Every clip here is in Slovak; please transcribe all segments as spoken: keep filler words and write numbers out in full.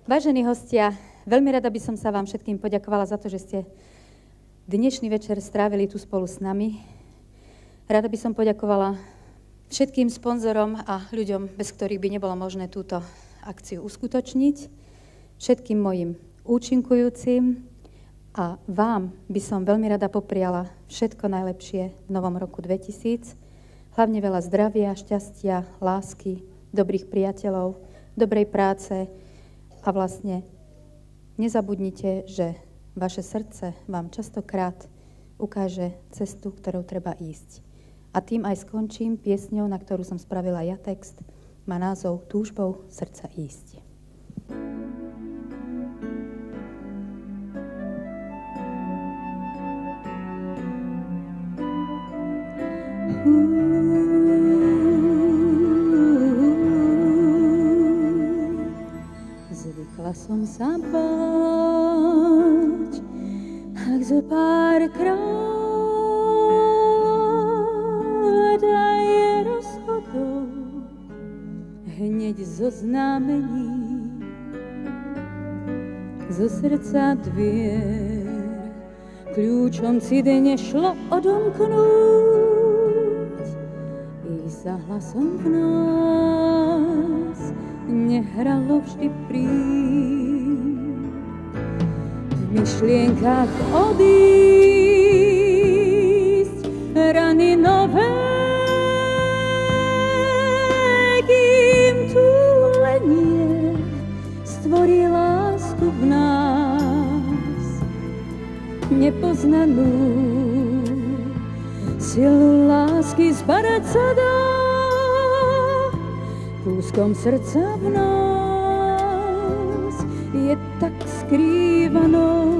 Vážení hostia, veľmi rada by som sa vám všetkým poďakovala za to, že ste dnešný večer strávili tu spolu s nami. Rada by som poďakovala všetkým sponzorom a ľuďom, bez ktorých by nebolo možné túto akciu uskutočniť, všetkým mojim účinkujúcim a vám by som veľmi rada popriala všetko najlepšie v novom roku dvetisíc. Hlavne veľa zdravia, šťastia, lásky, dobrých priateľov, dobrej práce a vlastne nezabudnite, že vaše srdce vám častokrát ukáže cestu, ktorou treba ísť. A tým aj skončím piesňou, na ktorú som spravila ja text. Má názov Túžbou srdca ísť. Zvykla som sa báť, ak zo pár krát aj rozhodol hneď zo znamení zo srdca dvier kľúčom si dne šlo odomknúť i za hlasom v nás nehralo vždy príď. V myšlienkach odísť rany nové, kým túlenie stvorí lásku v nás nepoznanú. Silu lásky zbadať sa dá kúskom srdca v nás je tak skrývanou.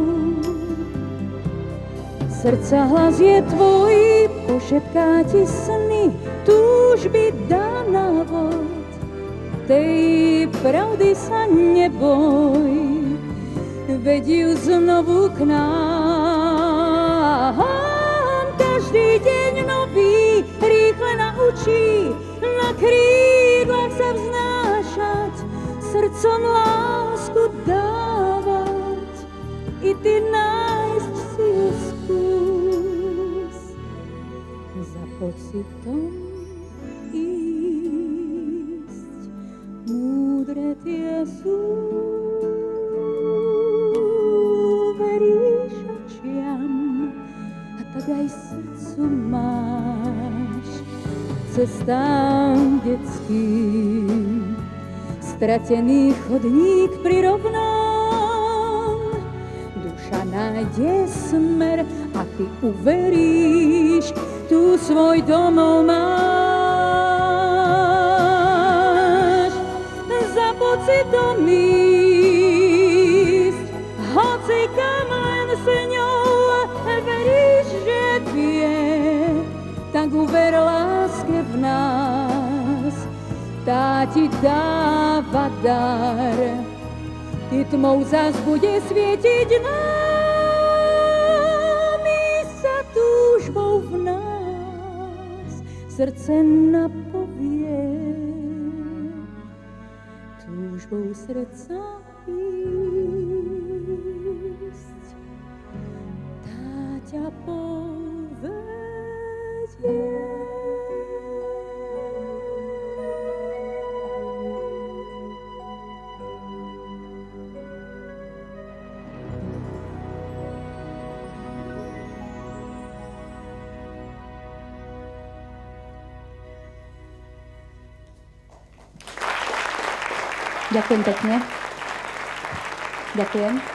Srdca hlas je tvoj, pošepká ti sny, túžby dá návod. Tej pravdy sa neboj, veď ju znovu k nám. Každý deň nový rýchle naučí na krídlach sa vznášať, srdcom lásku dávať, i ty nájsť si ju skús, za pocitom ísť. Múdre tie sú, veríš očiam, a tak aj srdcu máš cestám detským. Stratený chodník prirovnám, duša nájde smer a ty uveríš, tu svoj domov máš. Za pocitom ísť, hoci kam len s ňou veríš, že vie, tak uver láske v nás, tá ti dáva dar, i tmou zas bude svietiť námi sa túžbou v nás srdce napovie, túžbou srdca ísť, tá ťa povedie. Ďakujem pekne. Ďakujem.